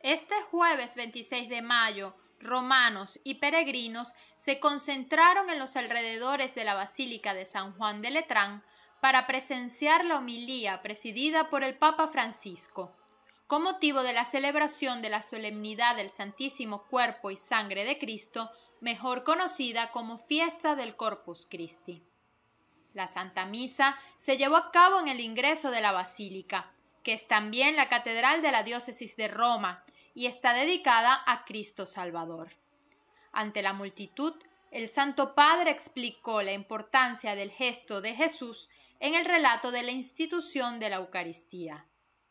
Este jueves 26 de mayo, romanos y peregrinos se concentraron en los alrededores de la Basílica de San Juan de Letrán para presenciar la homilía presidida por el Papa Francisco, con motivo de la celebración de la solemnidad del Santísimo Cuerpo y Sangre de Cristo, mejor conocida como Fiesta del Corpus Christi. La Santa Misa se llevó a cabo en el ingreso de la Basílica, que es también la catedral de la diócesis de Roma y está dedicada a Cristo Salvador. Ante la multitud, el Santo Padre explicó la importancia del gesto de Jesús en el relato de la institución de la Eucaristía.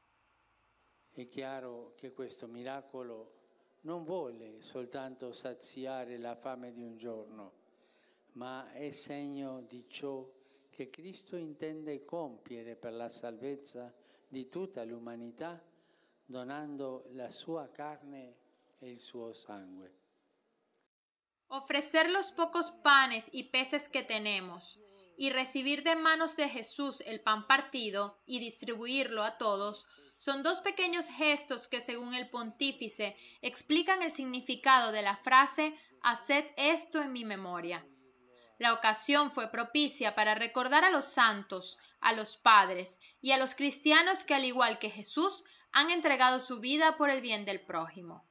È chiaro che questo miracolo non vuole soltanto saziare la fame di un giorno, ma è segno di ciò che Cristo intende compiere per la salvezza di tutta l'umanità, donando la sua carne e il suo sangue. Ofrecer los pocos panes y peces que tenemos y recibir de manos de Jesús el pan partido y distribuirlo a todos son dos pequeños gestos que, según el pontífice, explican el significado de la frase «Haced esto en mi memoria». La ocasión fue propicia para recordar a los santos, a los padres y a los cristianos que, al igual que Jesús, han entregado su vida por el bien del prójimo.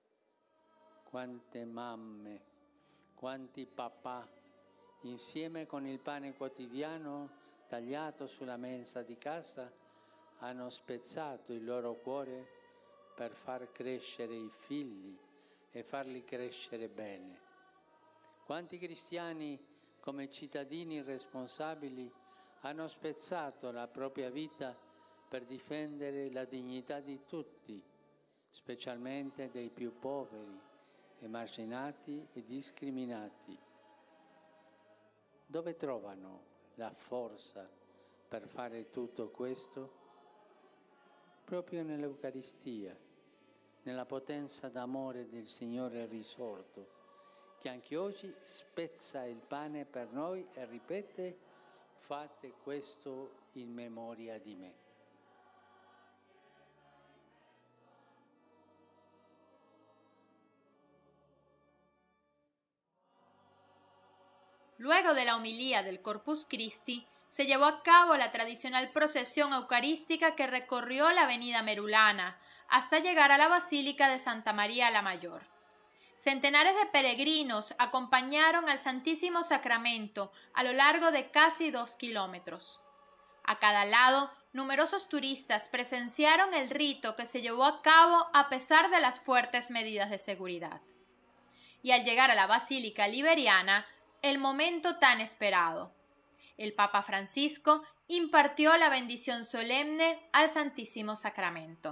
Quante mamme, quanti papà, insieme con il pane quotidiano tagliato sulla mensa di casa, hanno spezzato il loro cuore per far crescere i figli e farli crescere bene. Quanti cristiani, come cittadini responsabili, hanno spezzato la propria vita per difendere la dignità di tutti, specialmente dei più poveri, emarginati e discriminati. Dove trovano la forza per fare tutto questo? Proprio nell'Eucaristia, nella potenza d'amore del Signore risorto, che anche oggi spezza il pane per noi e ripete: fate questo in memoria di me. Luego de la homilía del Corpus Christi, se llevó a cabo la tradicional procesión eucarística que recorrió la avenida Merulana hasta llegar a la Basílica de Santa María la Mayor. Centenares de peregrinos acompañaron al Santísimo Sacramento a lo largo de casi 2 kilómetros. A cada lado, numerosos turistas presenciaron el rito que se llevó a cabo a pesar de las fuertes medidas de seguridad. Y al llegar a la Basílica Liberiana, el momento tan esperado. El Papa Francisco impartió la bendición solemne al Santísimo Sacramento.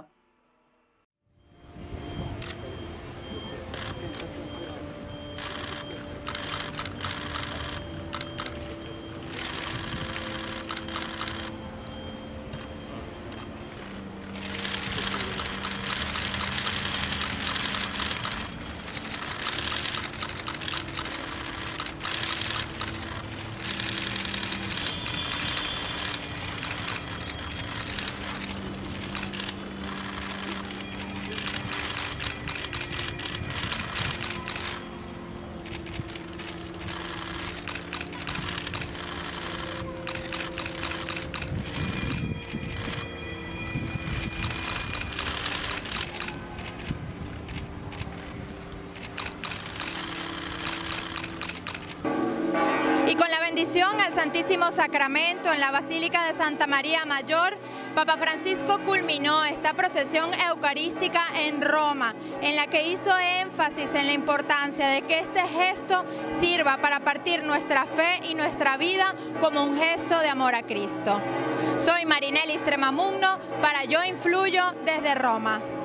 Y con la bendición al Santísimo Sacramento en la Basílica de Santa María Mayor, Papa Francisco culminó esta procesión eucarística en Roma, en la que hizo énfasis en la importancia de que este gesto sirva para partir nuestra fe y nuestra vida como un gesto de amor a Cristo. Soy Marinelli Stremamugno para Yo Influyo desde Roma.